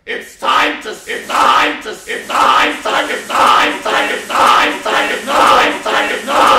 It's time to it's time to it's time to it's time to it's time to it's time to it's time to it's time to